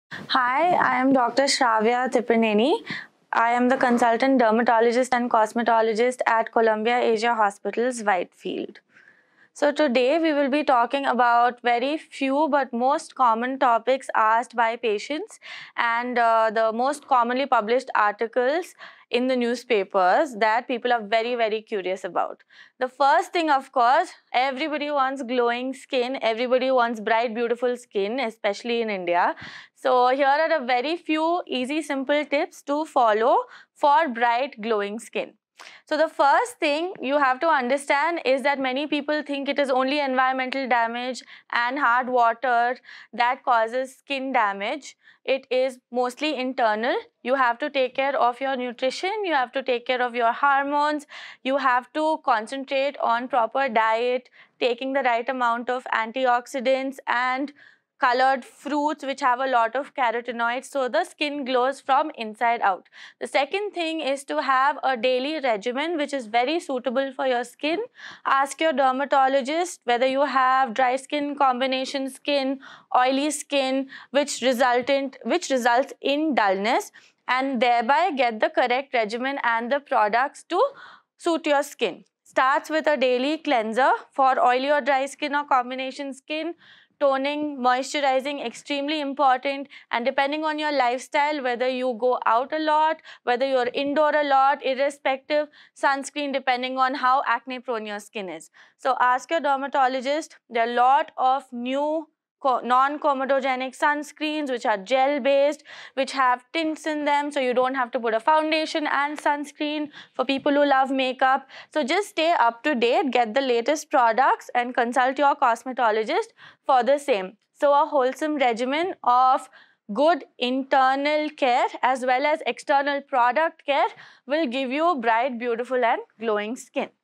Hi, I am Dr. Sravya Tipirneni. I am the consultant dermatologist and cosmetologist at Columbia Asia Hospitals, Whitefield. So today we will be talking about very few but most common topics asked by patients and the most commonly published articles in the newspapers that people are very curious about. The first thing, of course, everybody wants glowing skin, everybody wants bright beautiful skin, especially in India. So here are a very few easy simple tips to follow for bright glowing skin. So the first thing you have to understand is that many people think it is only environmental damage and hard water that causes skin damage. It is mostly internal. You have to take care of your nutrition, you have to take care of your hormones, you have to concentrate on proper diet, taking the right amount of antioxidants and colored fruits which have a lot of carotenoids, so the skin glows from inside out. The second thing is to have a daily regimen which is very suitable for your skin. Ask your dermatologist whether you have dry skin, combination skin, oily skin, which results in dullness, and thereby get the correct regimen and the products to suit your skin. Starts with a daily cleanser for oily or dry skin or combination skin. Toning, moisturizing, extremely important, and depending on your lifestyle, whether you go out a lot, whether you're indoor a lot, irrespective, sunscreen depending on how acne prone your skin is. So ask your dermatologist. There are a lot of new non-comedogenic sunscreens which are gel based, which have tints in them, so you don't have to put a foundation and sunscreen for people who love makeup. So just stay up to date, get the latest products and consult your cosmetologist for the same. So a wholesome regimen of good internal care as well as external product care will give you bright, beautiful and glowing skin.